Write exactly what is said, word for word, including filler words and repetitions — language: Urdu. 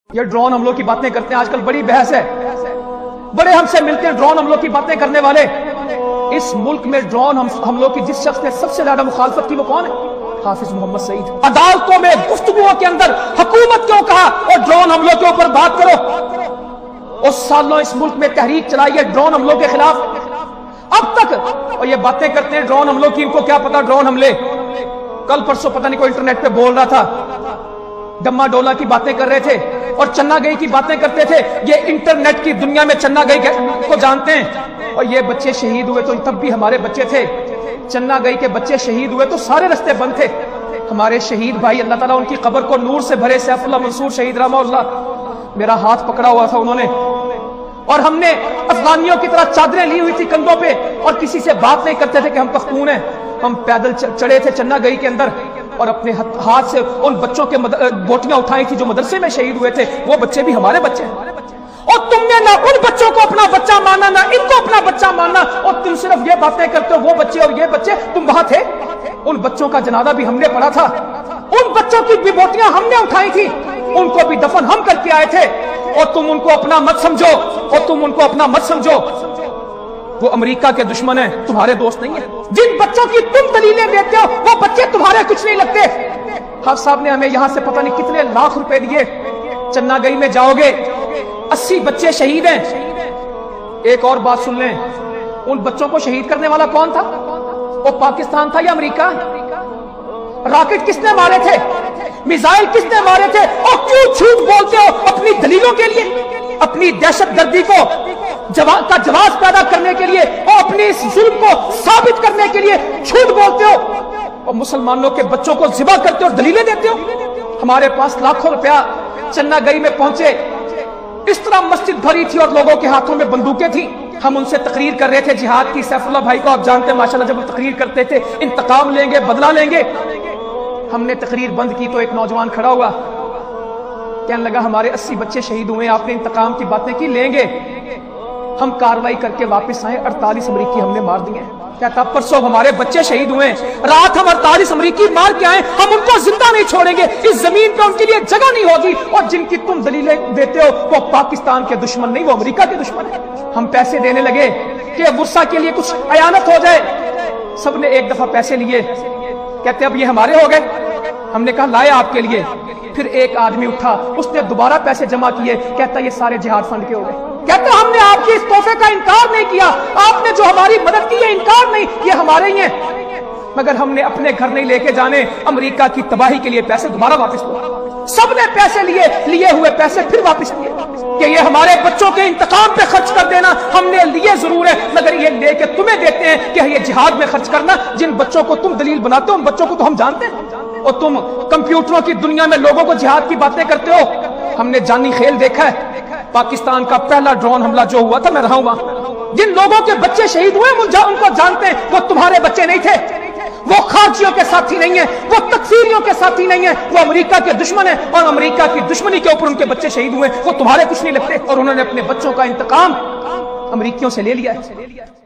یہ ڈرون حملوں کی باتیں کرتے ہیں، آج کل بڑی بحث ہے، بڑے ہم سے ملتے ہیں ڈرون حملوں کی باتیں کرنے والے۔ اس ملک میں ڈرون حملوں کی جس شخص نے سب سے زیادہ مخالفت کی وہ کون ہے؟ حافظ محمد سعید۔ عدالتوں میں گفتگوؤں کے اندر حکومت کیوں کہا اور ڈرون حملوں کے اوپر بات کرو؟ اس سالوں اس ملک میں تحریک چلائی ہے ڈرون حملوں کے خلاف، اب تک اور یہ باتیں کرتے ہیں ڈرون حملوں کی، ان کو کیا پتا ڈرون حملے۔ کل پرسوں پتہ نہیں کوئی انٹرنیٹ پہ بول رہا تھا، ڈما ڈولا کی باتیں کر رہے تھے اور چنا گئی کی باتیں کرتے تھے۔ یہ انٹرنیٹ کی دنیا میں چنا گئی کو جانتے ہیں، اور یہ بچے شہید ہوئے تو تب بھی ہمارے بچے تھے۔ چنا گئی کے بچے شہید ہوئے تو سارے رستے بند تھے۔ ہمارے شہید بھائی اللہ تعالیٰ ان کی قبر کو نور سے بھرے، سیف اللہ منصور شہید رحمہ اللہ، میرا ہاتھ پکڑا ہوا تھا انہوں نے، اور ہم نے افغانیوں کی طرح چادریں لی ہوئی تھی کندھوں پہ، اور کسی سے بات نہیں کرتے تھے کہ ہم پختون ہیں۔ ہم پیدل چڑھے تھے چنا گئی کے اندر، اور اپنے ہاتھ سے ان بچوں کے بوٹیاں اٹھائی تھی جو مدرسے میں شہید ہوئے تھے۔ وہ بچے بھی ہمارے بچے ہیں، اور تم نے نہ ان بچوں کو اپنا بچہ ماننا نہ ان کو اپنا بچہ ماننا، اور تم صرف یہ باتیں کرتے ہو وہ بچے اور یہ بچے۔ تم وہاں تھے، ان بچوں کا جنازہ بھی ہم نے پڑھا تھا، ان بچوں کی بھی بوٹیاں ہم نے اٹھائی تھی، ان کو بھی دفن ہم کر کے آئے تھے، اور تم ان کو اپنا مت سمجھو، اور تم ان کو اپنا مت سمجھو۔ وہ امریکہ کے دشمن ہیں، تمہارے دوست نہیں ہیں۔ جن بچوں کی تم دلیلیں دیتے ہو وہ بچے تمہارے کچھ نہیں لگتے۔ حافظ صاحب نے ہمیں یہاں سے پتہ نہیں کتنے لاکھ روپے دیے، چنا گئی میں جاؤ گے اسی بچے شہید ہیں۔ ایک اور بات سن لیں، ان بچوں کو شہید کرنے والا کون تھا؟ وہ پاکستان تھا یا امریکہ؟ راکٹ کس نے مارے تھے؟ میزائل کس نے مارے تھے؟ اور کیوں جھوٹ بولتے ہو اپنی دلیلوں کے لیے، اپنی دہشت گردی کو کا جواز پیدا کرنے کے لیے، اور اپنے اس ظلم کو ثابت کرنے کے لیے جھوٹ بولتے ہو، اور مسلمانوں کے بچوں کو ذبح کرتے ہو اور دلیلیں دیتے ہو۔ ہمارے پاس لاکھوں روپیہ چنا گئی میں پہنچے، اس طرح مسجد بھری تھی اور لوگوں کے ہاتھوں میں بندوقیں تھیں۔ ہم ان سے تقریر کر رہے تھے جہاد کی، سیف اللہ بھائی کو آپ جانتے ہیں ماشاءاللہ، جب وہ تقریر کرتے تھے انتقام لیں گے بدلہ لیں گے۔ ہم نے تقریر بند کی تو ایک نوجوان کھڑا ہوا، کہنے لگا ہمارے اسی بچے شہید ہوئے، آپ نے انتقام کی باتیں کی، لیں گے ہم کاروائی کر کے واپس آئے، اڑتالیس امریکی ہم نے مار دیے۔ کہتا پرسوں ہمارے بچے شہید ہوئے، رات ہم اڑتالیس امریکی مار کے آئے، ہم ان کو زندہ نہیں چھوڑیں گے، اس زمین پہ ان کے لیے جگہ نہیں ہوگی۔ اور جن کی تم دلیلیں دیتے ہو وہ پاکستان کے دشمن نہیں، وہ امریکہ کے دشمن ہیں۔ ہم پیسے دینے لگے کہ ورثہ کے لیے کچھ عیانت ہو جائے، سب نے ایک دفعہ پیسے لیے، کہتے اب یہ ہمارے ہو گئے۔ ہم نے کہا لائے آپ کے لیے۔ پھر ایک آدمی اٹھا، اس نے دوبارہ پیسے جمع کیے، کہتا یہ سارے جہاد فنڈ کے ہو گئے۔ کہتا ہم نے آپ کے اس تحفے کا انکار نہیں کیا، آپ نے جو ہماری مدد کی ہے انکار نہیں، یہ ہمارے ہی ہیں، مگر ہم نے اپنے گھر نہیں لے کے جانے، امریکہ کی تباہی کے لیے پیسے دوبارہ واپس لو۔ سب نے پیسے لیے، لیے ہوئے پیسے پھر واپس لیے کہ یہ ہمارے بچوں کے انتقام پہ خرچ کر دینا، ہم نے لیے ضرور ہے مگر یہ لے کے تمہیں دیتے ہیں کہ یہ جہاد میں خرچ کرنا۔ جن بچوں کو تم دلیل بناتے ہو ان بچوں کو تو ہم جانتے ہیں، اور تم کمپیوٹروں کی دنیا میں لوگوں کو جہاد کی باتیں کرتے ہو۔ ہم نے جانی کھیل دیکھا ہے، پاکستان کا پہلا ڈرون حملہ جو ہوا تھا، میں رہا ہوں وہاں، جن لوگوں کے بچے شہید ہوئے ان کو جانتے ہیں، وہ تمہارے بچے نہیں تھے، وہ خارجیوں کے ساتھی نہیں ہیں، وہ تکفیریوں کے ساتھی نہیں ہیں، وہ امریکہ کے دشمن ہیں، اور امریکہ کی دشمنی کے اوپر ان کے بچے شہید ہوئے، وہ تمہارے کچھ نہیں لگتے، اور انہوں نے اپنے بچوں کا انتقام امریکیوں سے لے لیا ہے۔